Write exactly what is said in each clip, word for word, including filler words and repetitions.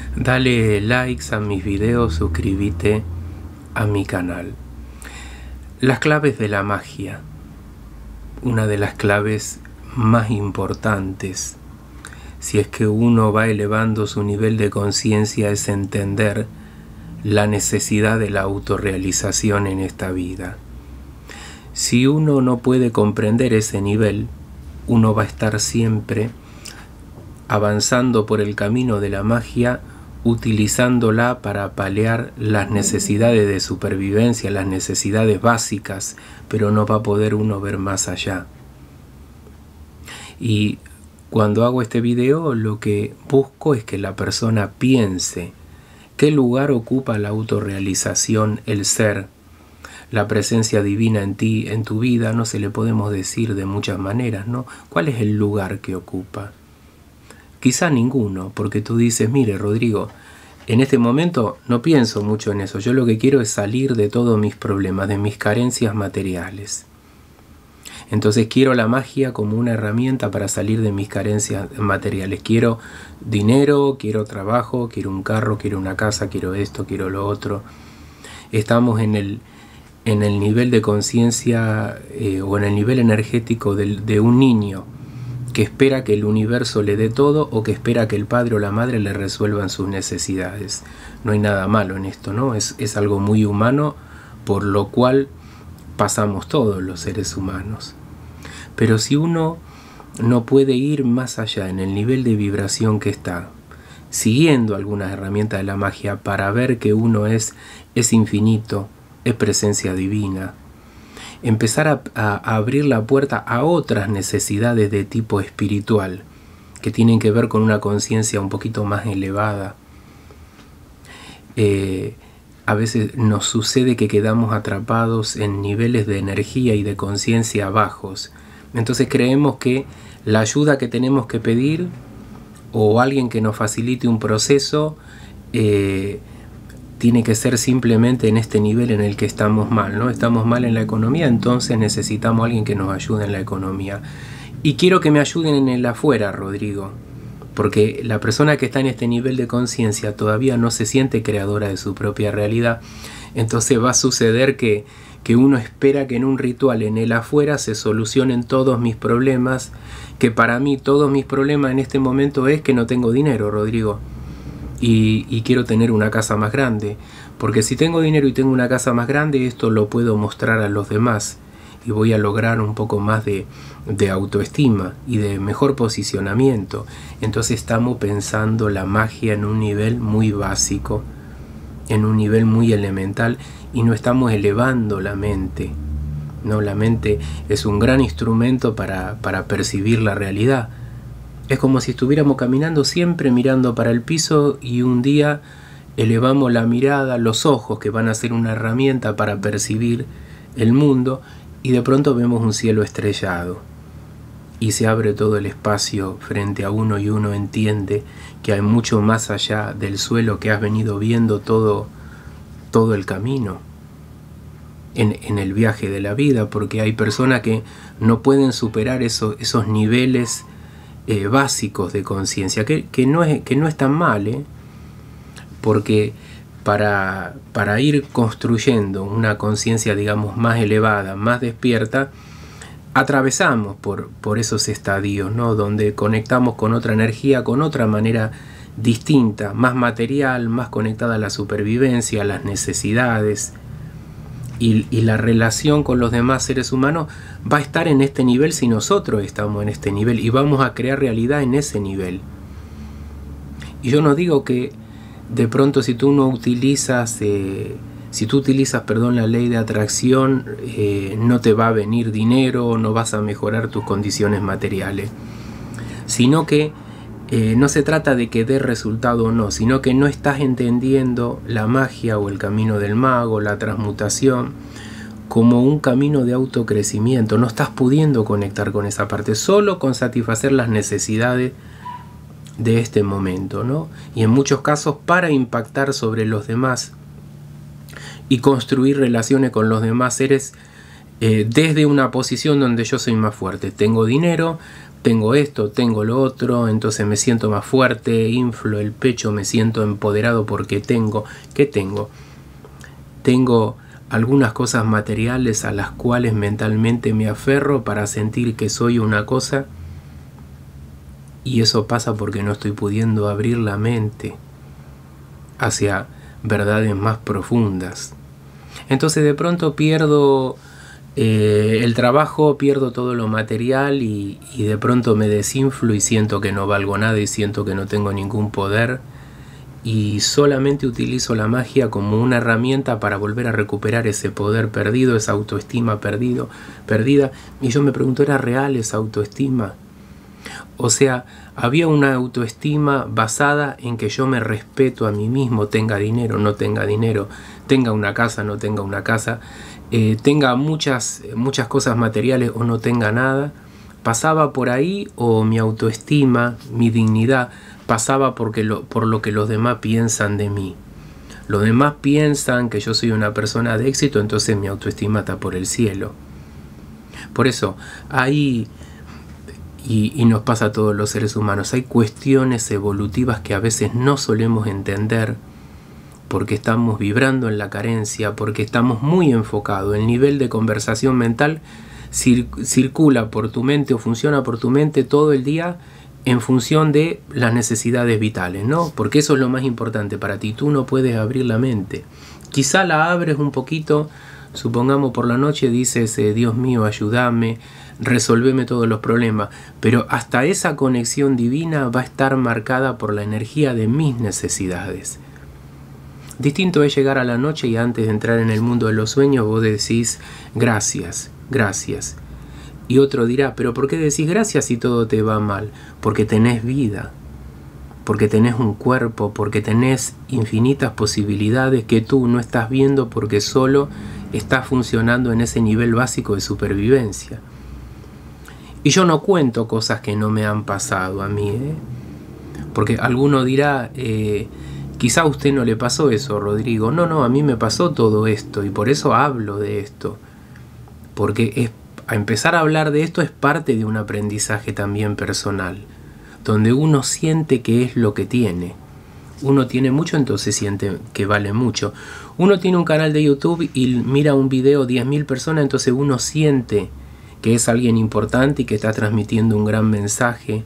Dale likes a mis videos, suscríbete a mi canal. Las claves de la magia. Una de las claves más importantes, si es que uno va elevando su nivel de conciencia, es entender la necesidad de la autorrealización en esta vida. Si uno no puede comprender ese nivel, uno va a estar siempre avanzando por el camino de la magia, utilizándola para paliar las necesidades de supervivencia, las necesidades básicas, pero no va a poder uno ver más allá. Y cuando hago este video, lo que busco es que la persona piense qué lugar ocupa la autorrealización, el ser, la presencia divina en ti, en tu vida. No se le podemos decir de muchas maneras, ¿no? ¿Cuál es el lugar que ocupa? Quizá ninguno, porque tú dices, mire Rodrigo, en este momento no pienso mucho en eso, yo lo que quiero es salir de todos mis problemas, de mis carencias materiales. Entonces quiero la magia como una herramienta para salir de mis carencias materiales. Quiero dinero, quiero trabajo, quiero un carro, quiero una casa, quiero esto, quiero lo otro. Estamos en el, en el nivel de conciencia eh, o en el nivel energético de, de un niño que espera que el universo le dé todo o que espera que el padre o la madre le resuelvan sus necesidades. No hay nada malo en esto, ¿no? Es, es algo muy humano, por lo cual pasamos todos los seres humanos. Pero si uno no puede ir más allá en el nivel de vibración que está, siguiendo algunas herramientas de la magia para ver que uno es, es infinito, es presencia divina, empezar a, a, a abrir la puerta a otras necesidades de tipo espiritual que tienen que ver con una conciencia un poquito más elevada. Eh, a veces nos sucede que quedamos atrapados en niveles de energía y de conciencia bajos. Entonces creemos que la ayuda que tenemos que pedir o alguien que nos facilite un proceso eh, tiene que ser simplemente en este nivel en el que estamos mal, ¿no? Estamos mal en la economía, entonces necesitamos a alguien que nos ayude en la economía. Y quiero que me ayuden en el afuera, Rodrigo, porque la persona que está en este nivel de conciencia todavía no se siente creadora de su propia realidad. Entonces va a suceder que, que uno espera que en un ritual en el afuera se solucionen todos mis problemas, que para mí todos mis problemas en este momento es que no tengo dinero, Rodrigo. Y, y quiero tener una casa más grande, porque si tengo dinero y tengo una casa más grande, esto lo puedo mostrar a los demás y voy a lograr un poco más de, de autoestima y de mejor posicionamiento. Entonces estamos pensando la magia en un nivel muy básico, en un nivel muy elemental, y no estamos elevando la mente, ¿no? La mente es un gran instrumento para, para percibir la realidad. Es como si estuviéramos caminando siempre mirando para el piso y un día elevamos la mirada, los ojos, que van a ser una herramienta para percibir el mundo, y de pronto vemos un cielo estrellado y se abre todo el espacio frente a uno y uno entiende que hay mucho más allá del suelo que has venido viendo todo, todo el camino en, en el viaje de la vida, porque hay personas que no pueden superar eso, esos niveles Eh, básicos de conciencia, que, que, no es, que no es tan mal, ¿eh? Porque para, para ir construyendo una conciencia, digamos, más elevada, más despierta, atravesamos por, por esos estadios, ¿no? Donde conectamos con otra energía, con otra manera distinta, más material, más conectada a la supervivencia, a las necesidades. Y, y la relación con los demás seres humanos va a estar en este nivel si nosotros estamos en este nivel, y vamos a crear realidad en ese nivel. Y yo no digo que de pronto si tú no utilizas, eh, si tú utilizas, perdón, la ley de atracción, eh, no te va a venir dinero, no vas a mejorar tus condiciones materiales, sino que Eh, no se trata de que dé resultado o no, sino que no estás entendiendo la magia o el camino del mago, la transmutación, como un camino de autocrecimiento. No estás pudiendo conectar con esa parte, solo con satisfacer las necesidades de este momento, ¿no? Y en muchos casos para impactar sobre los demás y construir relaciones con los demás seres eh, desde una posición donde yo soy más fuerte. Tengo dinero, tengo esto, tengo lo otro, entonces me siento más fuerte, inflo el pecho, me siento empoderado porque tengo. ¿Qué tengo? Tengo algunas cosas materiales a las cuales mentalmente me aferro para sentir que soy una cosa, y eso pasa porque no estoy pudiendo abrir la mente hacia verdades más profundas. Entonces de pronto pierdo eh, el trabajo, pierdo todo lo material y, y de pronto me desinflo y siento que no valgo nada y siento que no tengo ningún poder, y solamente utilizo la magia como una herramienta para volver a recuperar ese poder perdido, esa autoestima perdido, perdida. Y yo me pregunto, ¿era real esa autoestima? O sea, había una autoestima basada en que yo me respeto a mí mismo, tenga dinero, no tenga dinero, tenga una casa, no tenga una casa, eh, tenga muchas, muchas cosas materiales o no tenga nada. ¿Pasaba por ahí o mi autoestima, mi dignidad, pasaba porque lo, por lo que los demás piensan de mí? Los demás piensan que yo soy una persona de éxito, entonces mi autoestima está por el cielo. Por eso, hay... Y, y nos pasa a todos los seres humanos, hay cuestiones evolutivas que a veces no solemos entender porque estamos vibrando en la carencia, porque estamos muy enfocados. El nivel de conversación mental cir circula por tu mente o funciona por tu mente todo el día en función de las necesidades vitales, ¿no? Porque eso es lo más importante para ti. Tú no puedes abrir la mente. Quizá la abres un poquito, supongamos por la noche dices, eh, Dios mío, ayúdame, resolveme todos los problemas, pero hasta esa conexión divina va a estar marcada por la energía de mis necesidades. Distinto es llegar a la noche y antes de entrar en el mundo de los sueños vos decís gracias, gracias. Y otro dirá, pero ¿por qué decís gracias si todo te va mal? Porque tenés vida, porque tenés un cuerpo, porque tenés infinitas posibilidades que tú no estás viendo porque solo estás funcionando en ese nivel básico de supervivencia. Y yo no cuento cosas que no me han pasado a mí, ¿eh? Porque alguno dirá, eh, quizá a usted no le pasó eso, Rodrigo. No, no, a mí me pasó todo esto y por eso hablo de esto. Porque es, a empezar a hablar de esto es parte de un aprendizaje también personal, donde uno siente que es lo que tiene. Uno tiene mucho, entonces siente que vale mucho. Uno tiene un canal de YouTube y mira un video diez mil personas, entonces uno siente que es alguien importante y que está transmitiendo un gran mensaje.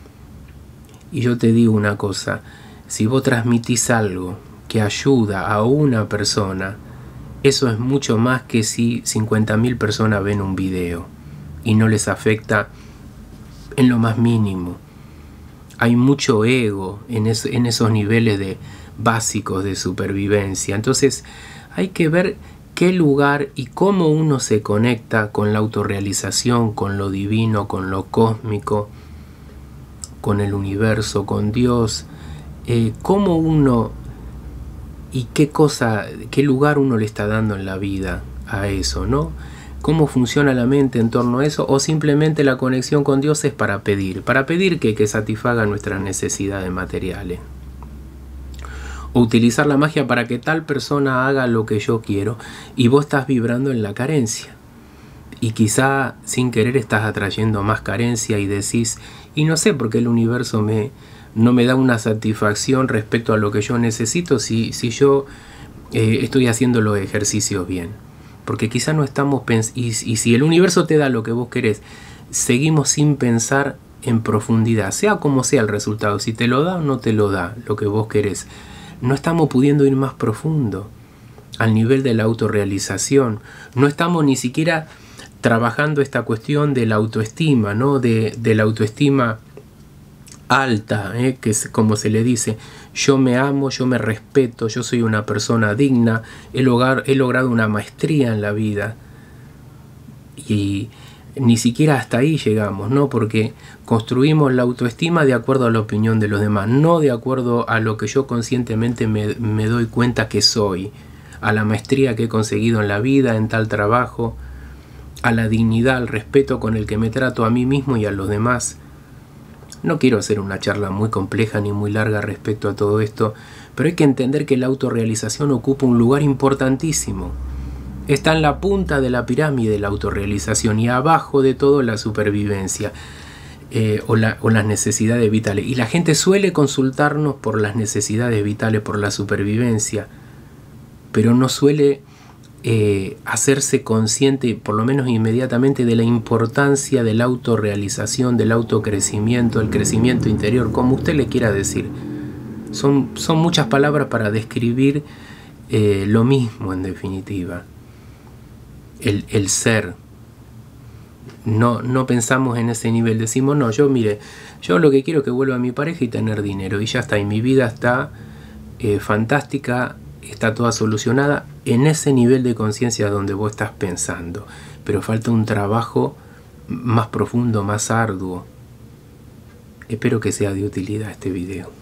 Y yo te digo una cosa, si vos transmitís algo que ayuda a una persona, eso es mucho más que si cincuenta mil personas ven un video y no les afecta en lo más mínimo. Hay mucho ego en, eso, en esos niveles de, básicos de supervivencia. Entonces hay que ver qué lugar y cómo uno se conecta con la autorrealización, con lo divino, con lo cósmico, con el universo, con Dios, eh, cómo uno y qué cosa, qué lugar uno le está dando en la vida a eso, ¿no? Cómo funciona la mente en torno a eso, o simplemente la conexión con Dios es para pedir, para pedir que, que satisfaga nuestras necesidades materiales. O utilizar la magia para que tal persona haga lo que yo quiero y vos estás vibrando en la carencia. Y quizá sin querer estás atrayendo más carencia y decís, y no sé por qué el universo me, no me da una satisfacción respecto a lo que yo necesito si, si yo eh, estoy haciendo los ejercicios bien. Porque quizá no estamos pensando, y, y si el universo te da lo que vos querés, seguimos sin pensar en profundidad, sea como sea el resultado, si te lo da o no te lo da, lo que vos querés. No estamos pudiendo ir más profundo al nivel de la autorrealización. No estamos ni siquiera trabajando esta cuestión de la autoestima, ¿no? De, de la autoestima alta, ¿eh? Que es como se le dice, yo me amo, yo me respeto, yo soy una persona digna, he, lograr, he logrado una maestría en la vida. Y ni siquiera hasta ahí llegamos, ¿no? Porque construimos la autoestima de acuerdo a la opinión de los demás, no de acuerdo a lo que yo conscientemente me, me doy cuenta que soy, a la maestría que he conseguido en la vida, en tal trabajo, a la dignidad, al respeto con el que me trato a mí mismo y a los demás. No quiero hacer una charla muy compleja ni muy larga respecto a todo esto, pero hay que entender que la autorrealización ocupa un lugar importantísimo. Está en la punta de la pirámide de la autorrealización y abajo de todo la supervivencia. eh, o, la, o las necesidades vitales. Y la gente suele consultarnos por las necesidades vitales, por la supervivencia, pero no suele eh, hacerse consciente, por lo menos inmediatamente, de la importancia de la autorrealización, del autocrecimiento, el crecimiento interior, como usted le quiera decir. Son, son muchas palabras para describir eh, lo mismo, en definitiva. El, el ser. No, no pensamos en ese nivel. Decimos, no, yo mire, yo lo que quiero es que vuelva mi pareja y tener dinero. Y ya está, y mi vida está eh, fantástica, está toda solucionada en ese nivel de conciencia donde vos estás pensando. Pero falta un trabajo más profundo, más arduo. Espero que sea de utilidad este video.